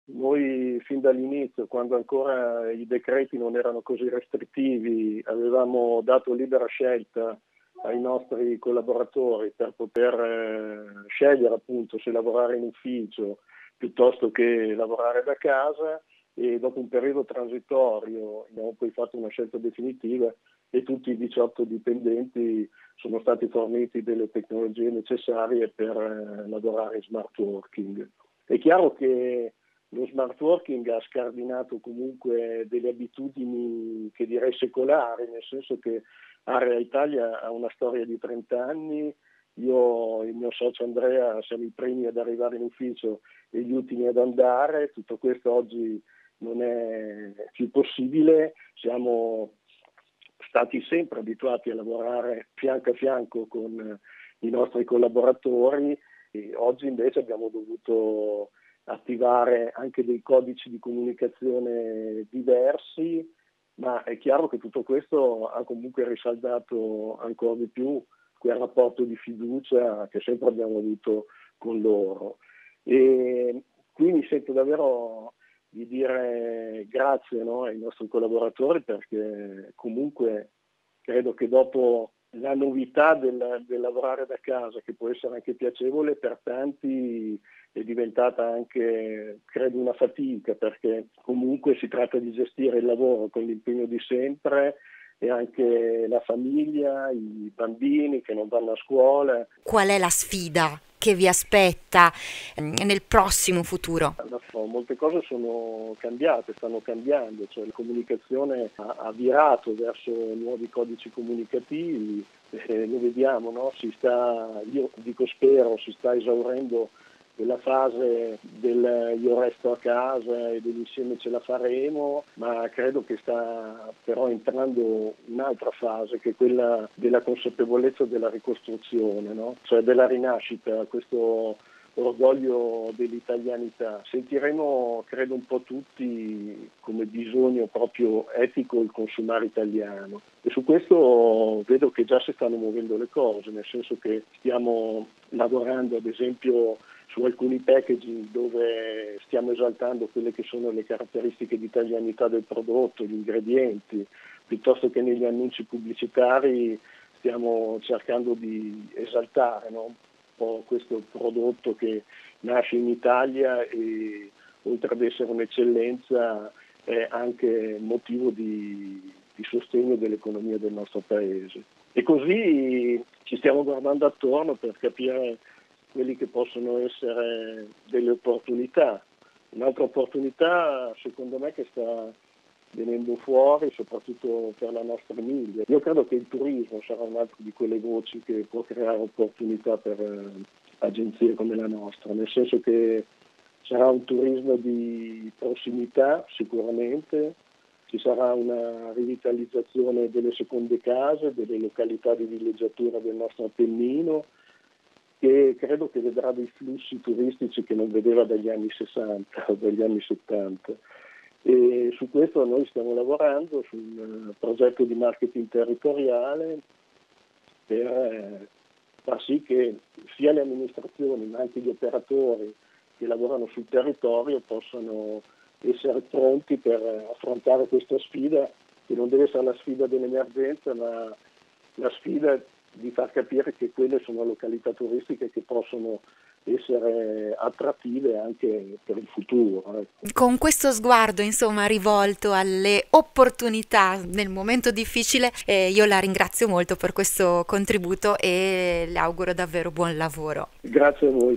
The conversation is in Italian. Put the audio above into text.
Noi fin dall'inizio, quando ancora i decreti non erano così restrittivi, avevamo dato libera scelta ai nostri collaboratori per poter scegliere appunto se lavorare in ufficio piuttosto che lavorare da casa, e dopo un periodo transitorio abbiamo poi fatto una scelta definitiva e tutti i 18 dipendenti sono stati forniti delle tecnologie necessarie per lavorare in smart working. È chiaro che lo smart working ha scardinato comunque delle abitudini che direi secolari, nel senso che Area Italia ha una storia di 30 anni, io e il mio socio Andrea siamo i primi ad arrivare in ufficio e gli ultimi ad andare, tutto questo oggi non è più possibile, siamo stati sempre abituati a lavorare fianco a fianco con i nostri collaboratori e oggi invece abbiamo dovuto attivare anche dei codici di comunicazione diversi, ma è chiaro che tutto questo ha comunque risaldato ancora di più quel rapporto di fiducia che sempre abbiamo avuto con loro. E qui mi sento davvero di dire grazie, no, ai nostri collaboratori, perché comunque credo che dopo la novità del lavorare da casa, che può essere anche piacevole, per tanti è diventata anche, credo, una fatica, perché comunque si tratta di gestire il lavoro con l'impegno di sempre e anche la famiglia, i bambini che non vanno a scuola. Qual è la sfida che vi aspetta nel prossimo futuro? Molte cose sono cambiate, stanno cambiando, cioè la comunicazione ha virato verso nuovi codici comunicativi, lo vediamo, no? Io dico spero, si sta esaurendo quella fase del io resto a casa e dell'insieme ce la faremo, ma credo che sta però entrando un'altra fase, che è quella della consapevolezza della ricostruzione, no? Cioè della rinascita, questo orgoglio dell'italianità. Sentiremo, credo, un po' tutti come bisogno proprio etico il consumare italiano, e su questo vedo che già si stanno muovendo le cose, nel senso che stiamo lavorando ad esempio su alcuni packaging dove stiamo esaltando quelle che sono le caratteristiche di italianità del prodotto, gli ingredienti, piuttosto che negli annunci pubblicitari stiamo cercando di esaltare, no? Un po' questo prodotto che nasce in Italia e oltre ad essere un'eccellenza è anche motivo di sostegno dell'economia del nostro paese. E così ci stiamo guardando attorno per capire quelli che possono essere delle opportunità. Un'altra opportunità secondo me che sta venendo fuori soprattutto per la nostra Emilia. Io credo che il turismo sarà un'altra di quelle voci che può creare opportunità per agenzie come la nostra, nel senso che sarà un turismo di prossimità sicuramente, ci sarà una rivitalizzazione delle seconde case, delle località di villeggiatura del nostro Appennino, che credo che vedrà dei flussi turistici che non vedeva dagli anni 60 o dagli anni 70. E su questo noi stiamo lavorando su un progetto di marketing territoriale per far sì che sia le amministrazioni ma anche gli operatori che lavorano sul territorio possano essere pronti per affrontare questa sfida, che non deve essere la sfida dell'emergenza, ma la sfida di far capire che quelle sono località turistiche che possono essere attrattive anche per il futuro. Ecco. Con questo sguardo, insomma, rivolto alle opportunità nel momento difficile, io la ringrazio molto per questo contributo e le auguro davvero buon lavoro. Grazie a voi.